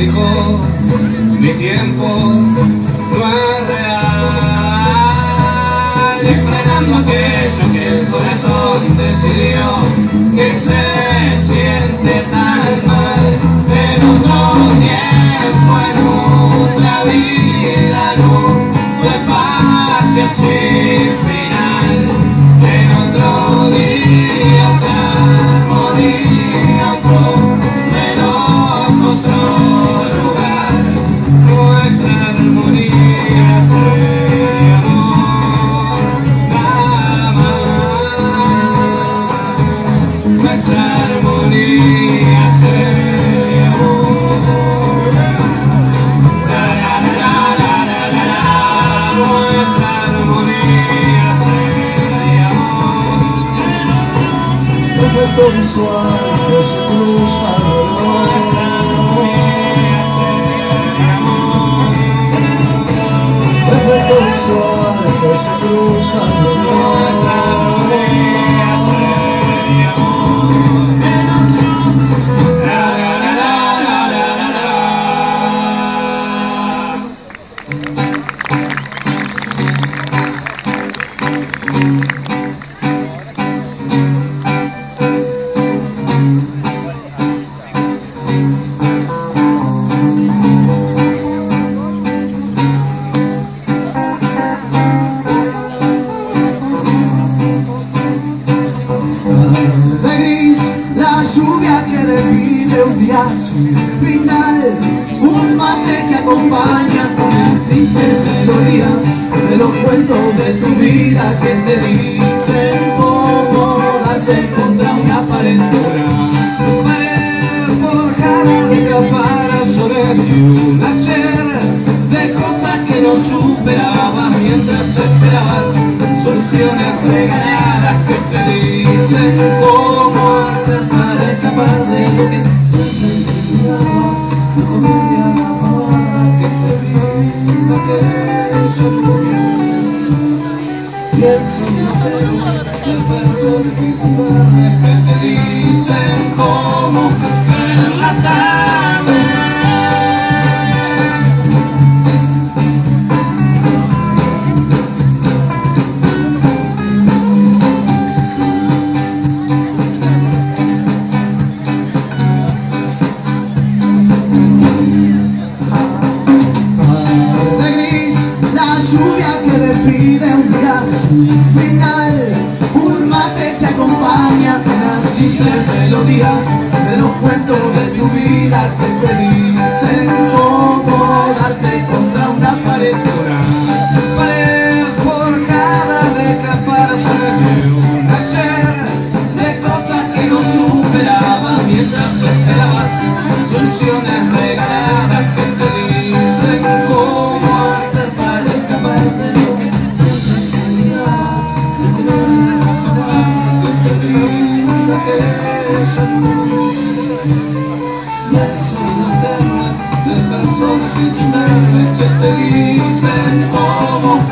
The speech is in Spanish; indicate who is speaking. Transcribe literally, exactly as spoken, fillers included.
Speaker 1: dijo, mi tiempo no es real. Y frenando aquello que el corazón decidió, que se siente tan mal. En otro tiempo, en otra vida, no fue espacio sin final. En otro día, otra armonía, otro reloj, otro lugar. Nuestra armonía se amor, nada más. Nuestra armonía se amor. La, la, la, la, la, la, la. Nuestra armonía se
Speaker 2: Perfecto visual que se cruza Perfecto visual que se cruza lluvia que despide un día sin final, un mate que acompaña con el simple melodía de los cuentos de tu vida que te dicen cómo darte contra una pared dura, pared forjada de caparazones de un ayer, de cosas que no superabas mientras esperabas soluciones regaladas que te dicen cómo hacer para escapar de lo que siempre te cuidaba, la comedia, la palabra que te brinda aquella lluvia y el sonido de personas principales que te dicen cómo ver la tarde. Lluvia que despide un día sin final, un mate que acompaña una simple melodía de los cuentos de tu vida que te dicen cómo darte contra una pared dura, pared forjada de caparazones de un ayer, de cosas que no superabas mientras esperabas soluciones regaladas que te dicen cómo hacer para escapar de lo que siempre quería, de comer la palabra que te brinda aquella luz y el sonido eterno de personas que sin verme que te dicen cómo